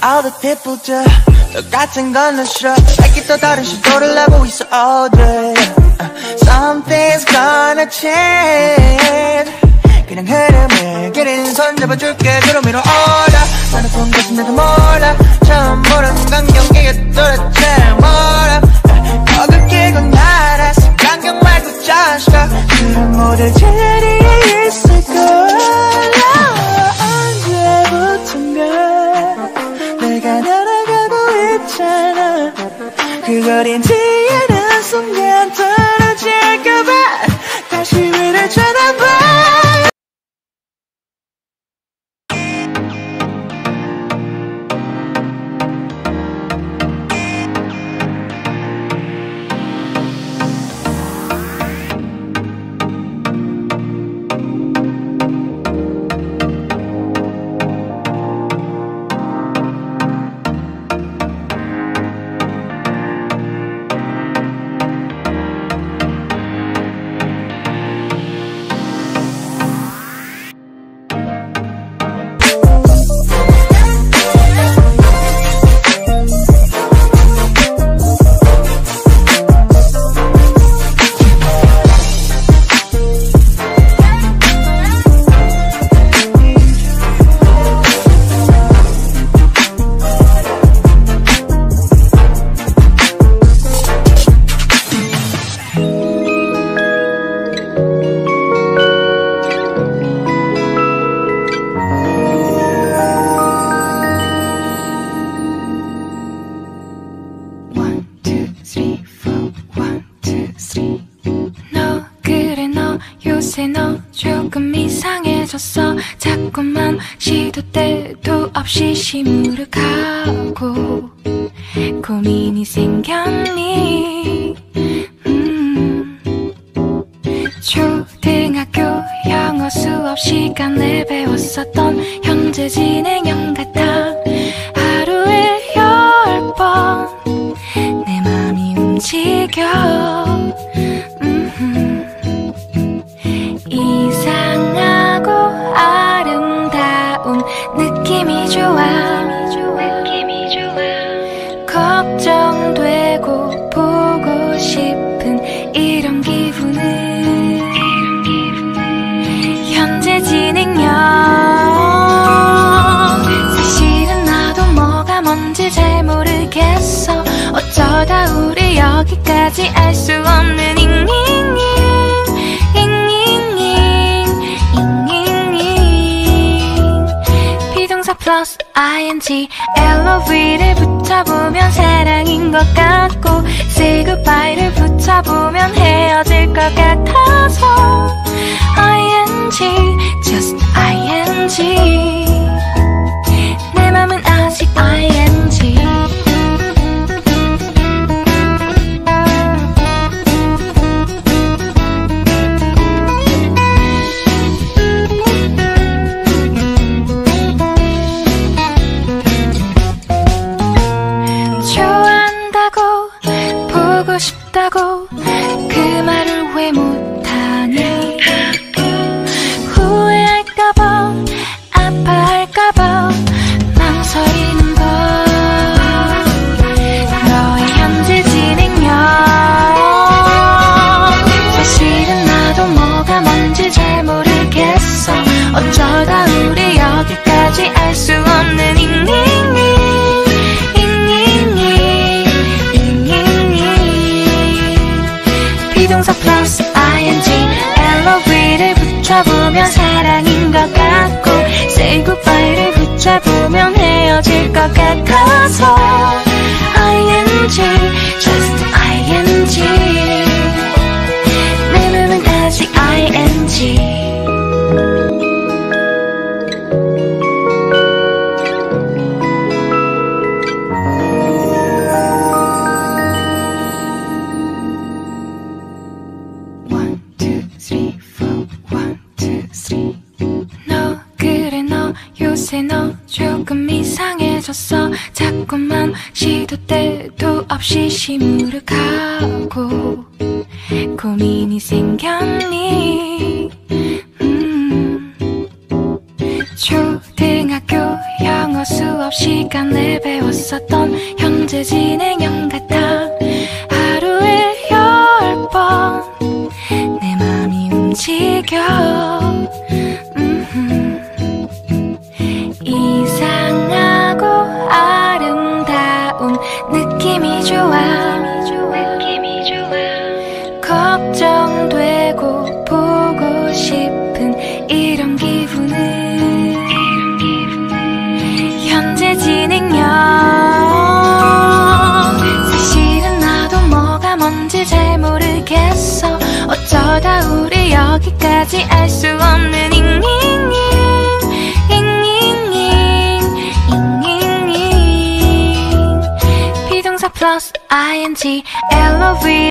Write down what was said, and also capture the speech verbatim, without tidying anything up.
all the people 다 똑같은 건 난 싫어. like 또 다른 시도를 하고 있어 all day. Something's gonna change. 그냥 흐름에 길은 손 잡아줄게. 구름 위로 올라. 나는 본 것은 내가 몰라. 처음 보는 광경에 도대체 뭐라. 벽을 끼고 날아서 강경 말고 자식아. 그런 모두 자리에 있을 거야. 언제부턴가 내가 날아가고 있잖아. 그걸 인지 않은 순간 떨어질까봐 다시 위를 쳐다봐. 자꾸만 시도 때도 없이 시무룩하고 고민이 생겼니. 음. 초등학교 영어 수업 시간에 배웠었던 현재 진행형 같아. 하루에 열 번 내 맘이 움직여. 음흠. 이상하고 아름다운 느낌이 좋아. 느낌이 좋아. 걱정되고 보고 싶은 이런 기분은, 이런 기분은 현재 진행형. 사실은 나도 뭐가 뭔지 잘 모르겠어. 어쩌다 우리 여기까지 알 수 없는 잉잉잉 플러스 ing 엘오브이를 붙여보면 사랑인 것 같고 say goodbye를 붙여보면 헤어질 것 같아서 ing just ing 내 맘은 아직 ing. 싶다고 그 말을 왜 못하니. 후회할까봐 아파할까봐 망설이는 걸. 너의 현재 진행형. 사실은 나도 뭐가 뭔지 잘 모르겠어. 어쩌다 우리 여기까지 알 수 없는 잉잉잉 비동사 플러스 ing 엘오브이를 붙여보면 사랑인 것 같고 say goodbye를 붙여보면 헤어질 것 같아서 ing just ing 내 맘은 아직 ing. 요새 너 조금 이상해졌어. 자꾸만 시도 때도 없이 시무룩하고 고민이 생겼니. 음. 초등학교 영어 수업 시간에 배웠었던 현재 진행형 같아. 하루에 열 번 내 맘이 움직여. 음흠. 이상하고 아름다운 느낌이 좋아. 느낌이 좋아. 걱정되고 보고 싶은 이런 기분은 현재 진행형. 사실은 나도 뭐가 뭔지 잘 모르겠어. 어쩌다 우리 여기까지 알 수 없는 잉잉잉 잉잉잉 잉잉잉. 비동사 플러스 ing 엘오브이